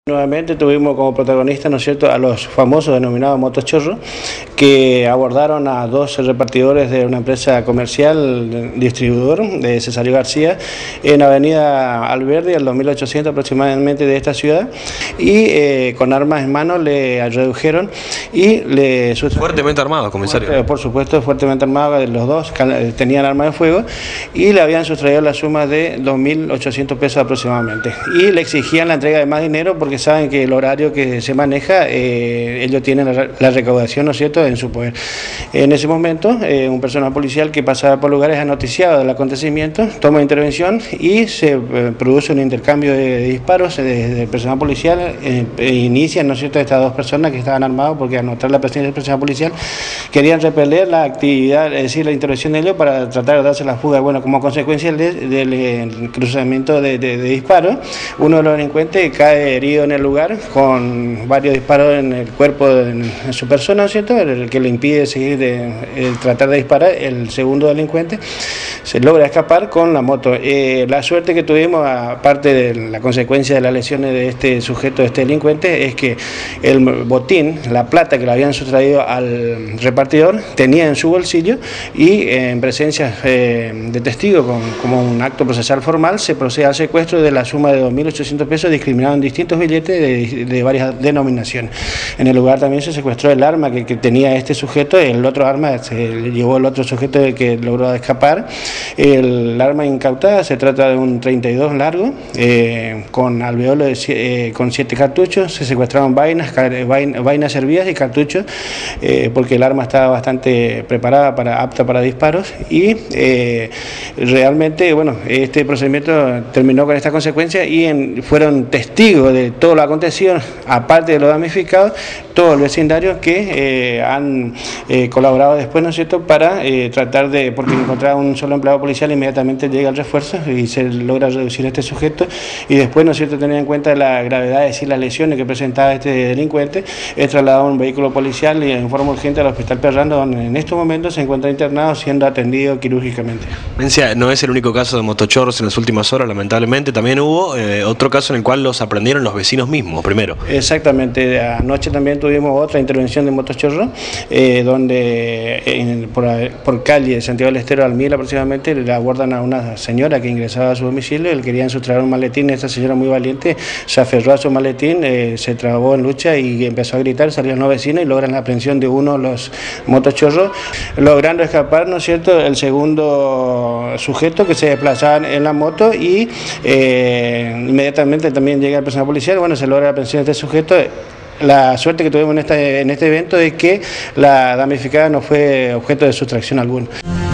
Nuevamente tuvimos como protagonistas, ¿no es cierto?, a los famosos denominados motochorros, que abordaron a dos repartidores de una empresa comercial, distribuidor, de Cesario García, en Avenida Alberdi, al 2800 aproximadamente de esta ciudad, y con armas en mano le redujeron y le sustrajeron. Fuertemente armado, comisario. Por supuesto, fuertemente armado, los dos tenían armas de fuego y le habían sustraído la suma de 2.800 pesos aproximadamente. Y le exigían la entrega de más dinero porque saben que el horario que se maneja, ellos tienen la recaudación, ¿no es cierto?, en su poder. En ese momento, un personal policial que pasaba por lugares ha noticiado del acontecimiento, toma intervención y se produce un intercambio de disparos de personal policial. Inician, ¿no es cierto?, estas dos personas que estaban armados porque al notar la presencia del personal policial querían repeler la actividad, es decir, la intervención de ellos para tratar de darse la fuga. Bueno, como consecuencia del cruzamiento de disparos, uno de los delincuentes cae herido en el lugar con varios disparos en el cuerpo en su persona, ¿no es cierto?, el que le impide seguir tratar de disparar. El segundo delincuente se logra escapar con la moto. La suerte que tuvimos, aparte de la consecuencia de las lesiones de este sujeto, de este delincuente, es que el botín, la plata que le habían sustraído al repartidor, tenía en su bolsillo y en presencia de testigos, como un acto procesal formal, se procede al secuestro de la suma de 2.800 pesos discriminados en distintos billetes de varias denominaciones. En el lugar también se secuestró el arma que tenía este sujeto. El otro arma se llevó el otro sujeto que logró escapar. El arma incautada se trata de un 32 largo con alveolo con 7 cartuchos. Se secuestraron vainas servidas y cartuchos porque el arma estaba bastante preparada, apta para disparos, y realmente, bueno, este procedimiento terminó con esta consecuencia y fueron testigos de todo lo acontecido, aparte de los damnificados, todo el vecindario que han colaborado después, ¿no es cierto?, para tratar de, porque encontraba un solo empleado policial, inmediatamente llega el refuerzo y se logra reducir este sujeto, y después, ¿no es cierto?, tener en cuenta la gravedad, es decir, las lesiones que presentaba este delincuente, es trasladado a un vehículo policial y en forma urgente al Hospital Perrando, donde en estos momentos se encuentra internado siendo atendido quirúrgicamente. Mencia, no es el único caso de motochorros en las últimas horas, lamentablemente. También hubo otro caso en el cual los aprendieron los vecinos mismos primero. Exactamente, anoche también tuvimos otra intervención de motochorro, donde por calle Santiago del Estero al 1000 aproximadamente le abordan a una señora que ingresaba a su domicilio. Él querían sustraer un maletín. Esta señora, muy valiente, se aferró a su maletín, se trabó en lucha y empezó a gritar. Salieron los vecinos y logran la aprehensión de uno de los motochorros, logrando escapar, ¿no es cierto?, el segundo sujeto que se desplazaba en la moto, y inmediatamente también llega el personal policial. Bueno, se logra la aprehensión de este sujeto. La suerte que tuvimos en este evento es que la damnificada no fue objeto de sustracción alguna.